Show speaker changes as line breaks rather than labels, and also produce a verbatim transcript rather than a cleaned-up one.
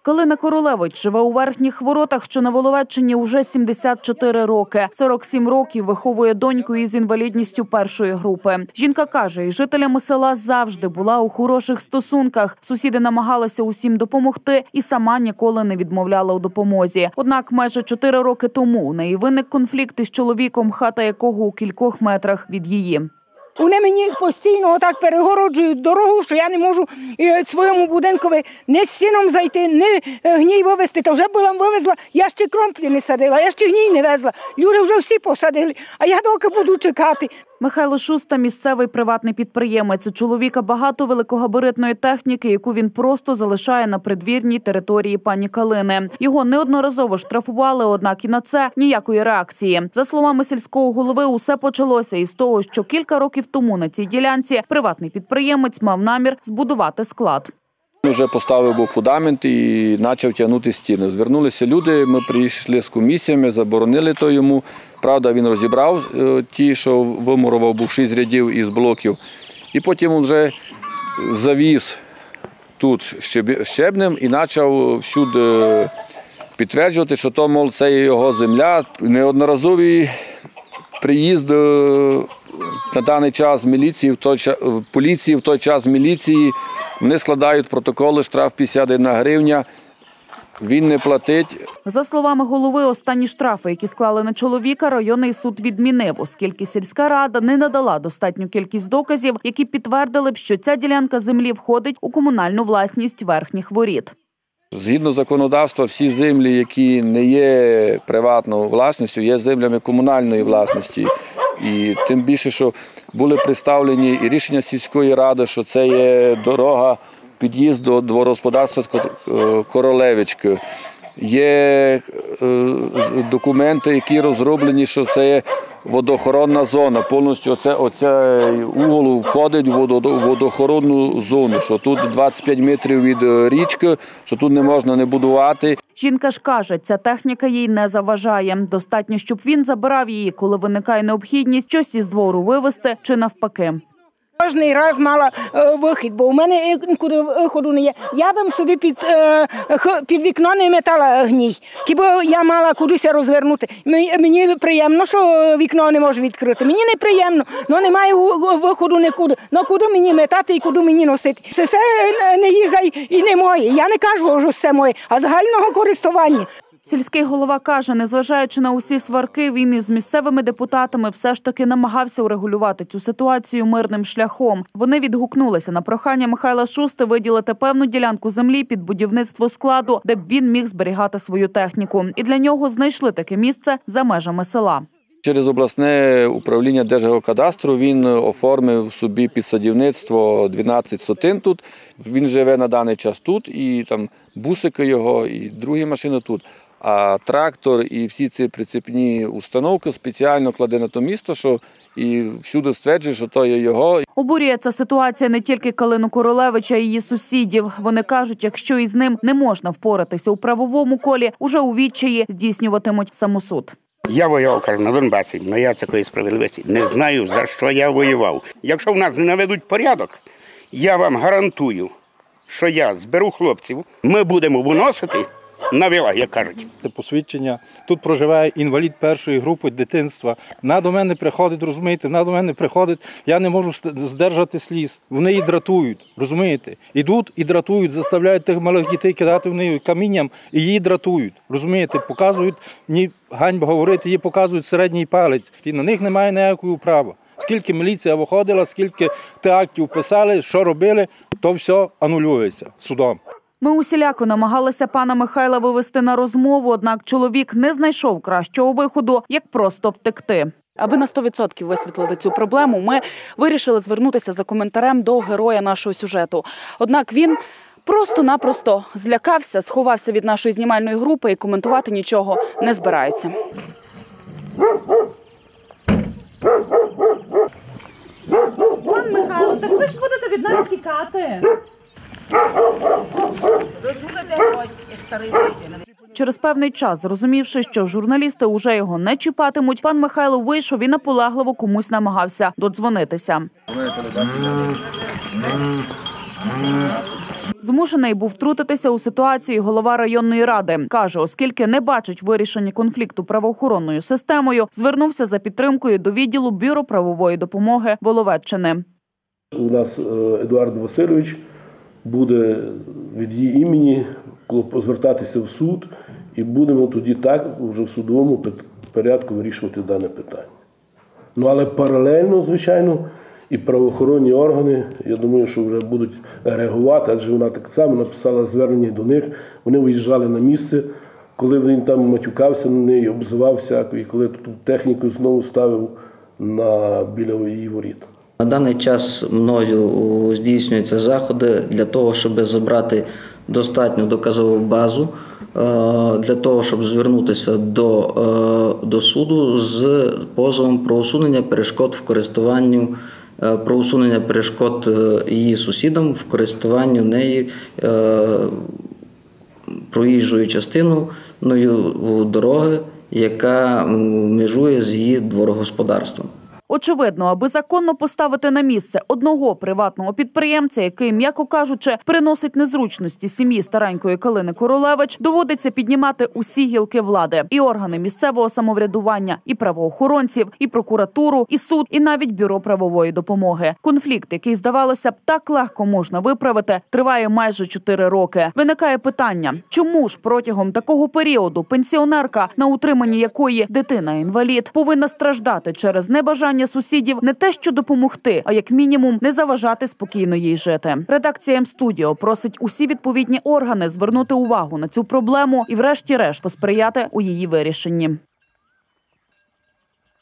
Калина Королевич живе у Верхніх Воротах, що на Воловеччині, уже сімдесят чотири роки. сорок сім років виховує доньку із інвалідністю першої групи. Жінка каже, із жителями села завжди була у хороших стосунках. Сусіди намагалися усім допомогти і сама ніколи не відмовляла у допомозі. Однак майже чотири роки тому у неї виник конфлікт із чоловіком, хата якого у кількох метрах від її.
Вони мені постійно отак перегороджують дорогу, що я не можу своєму будинкові не з сіном зайти, не гній вивезти. Та вже була вивезла, я ще кромплі не садила, я ще гній не везла. Люди вже всі посадили, а я доки буду чекати.
Михайло Шуста – місцевий приватний підприємець. У чоловіка багато великогабаритної техніки, яку він просто залишає на придвірній території пані Калини. Його неодноразово штрафували, однак і на це ніякої реакції. За словами сільського голови, усе почалося із того, що кілька років тому на цій ділянці приватний підприємець мав намір збудувати склад.
Вже поставив був фундамент і почав тягнути стіни. Звернулися люди, ми прийшли з комісіями, заборонили то йому. Правда, він розібрав ті, що вимурував був шість рядів із блоків. І потім він вже завіз тут щебнем і почав всюди підтверджувати, що то, мол, це його земля. Неодноразовий приїзд на даний час міліції, в той час, поліції, в той час міліції. Вони складають протоколи, штраф п'ятдесят одна гривня, він не платить.
За словами голови, останні штрафи, які склали на чоловіка, районний суд відмінив, оскільки сільська рада не надала достатню кількість доказів, які підтвердили б, що ця ділянка землі входить у комунальну власність Верхніх Воріт.
Згідно законодавства, всі землі, які не є приватною власністю, є землями комунальної власності. І тим більше, що були представлені і рішення сільської ради, що це є дорога, під'їзд до дворогосподарства Королевички. Є документи, які розроблені, що це є водоохоронна зона. Повністю оце, оце угол входить в водоохоронну зону, що тут двадцять п'ять метрів від річки, що тут не можна не будувати.
Жінка ж каже, ця техніка їй не заважає. Достатньо, щоб він забирав її, коли виникає необхідність щось із двору вивезти чи навпаки.
Кожний раз мала е, вихід, бо у мене куди виходу не є. Я б собі під, е, під вікно не метала гній, хіба я мала кудись розвернути. Мені, мені приємно, що вікно не можу відкрити. Мені не приємно, але немає виходу нікуди. Ну куди мені метати і куди мені носити. Це все не їхай і не моє. Я не кажу, що це моє, а загального користування.
Сільський голова каже, незважаючи на усі сварки, він із місцевими депутатами все ж таки намагався урегулювати цю ситуацію мирним шляхом. Вони відгукнулися на прохання Михайла Шусти виділити певну ділянку землі під будівництво складу, де б він міг зберігати свою техніку. І для нього знайшли таке місце за межами села.
Через обласне управління Держгеокадастру він оформив собі під садівництво дванадцять сотин тут. Він живе на даний час тут, і там бусики його, і другі машини тут. А трактор і всі ці прицепні установки спеціально кладе на то місто, що і всюди стверджує, що то є його.
Обурює ця ситуація не тільки Калину Королевича і її сусідів. Вони кажуть, якщо із ним не можна впоратися у правовому колі, уже у відчаї здійснюватимуть самосуд.
Я воював, кажу, на Донбасі, але я такої справедливості не знаю, за що я воював. Якщо в нас не наведуть порядок, я вам гарантую, що я зберу хлопців, ми будемо виносити на вила, як кажуть.
Посвідчення. Тут проживає інвалід першої групи дитинства. Вона до мене приходить, розумієте, вона до мене приходить, я не можу здержати сліз. Вони її дратують, розумієте. Ідуть і дратують, заставляють тих малих дітей кидати в неї камінням і її дратують, розумієте. Показують, ні ганьба говорити, їй показують середній палець. І на них немає ніякого права. Скільки міліція виходила, скільки актів писали, що робили, то все анулюється судом.
Ми усіляко намагалися пана Михайла вивести на розмову, однак чоловік не знайшов кращого виходу, як просто втекти. Аби на сто відсотків висвітлити цю проблему, ми вирішили звернутися за коментарем до героя нашого сюжету. Однак він просто-напросто злякався, сховався від нашої знімальної групи і коментувати нічого не збирається. Пан Михайло, так ви ж будете від нас тікати. Через певний час, зрозумівши, що журналісти уже його не чіпатимуть, пан Михайло вийшов і наполегливо комусь намагався додзвонитися. Змушений був втрутитися у ситуацію голова районної ради. Каже, оскільки не бачить вирішення конфлікту правоохоронною системою, звернувся за підтримкою до відділу Бюро правової допомоги Воловеччини.
У нас Едуард Васильович буде від її імені звертатися в суд, і будемо тоді так вже в судовому порядку вирішувати дане питання. Ну, але паралельно, звичайно, і правоохоронні органи, я думаю, що вже будуть реагувати, адже вона так само написала звернення до них. Вони виїжджали на місце, коли він там матюкався на неї, обзивався, і коли тут техніку знову ставив на, біля її воріт.
На даний час мною здійснюються заходи для того, щоб забрати достатню доказову базу, для того, щоб звернутися до, до суду з позовом про усунення перешкод в користуванні, про усунення перешкод її сусідам в користуванні неї проїжджою частиною дороги, яка межує з її дворогосподарством.
Очевидно, аби законно поставити на місце одного приватного підприємця, який, м'яко кажучи, приносить незручності сім'ї старенької Калини Королевич, доводиться піднімати усі гілки влади. І органи місцевого самоврядування, і правоохоронців, і прокуратуру, і суд, і навіть Бюро правової допомоги. Конфлікт, який, здавалося б, так легко можна виправити, триває майже чотири роки. Виникає питання, чому ж протягом такого періоду пенсіонерка, на утриманні якої дитина-інвалід, повинна страждати через небажання сусідів не те, що допомогти, а як мінімум не заважати спокійно їй жити. Редакція М-Студіо просить усі відповідні органи звернути увагу на цю проблему і врешті-решт посприяти у її вирішенні.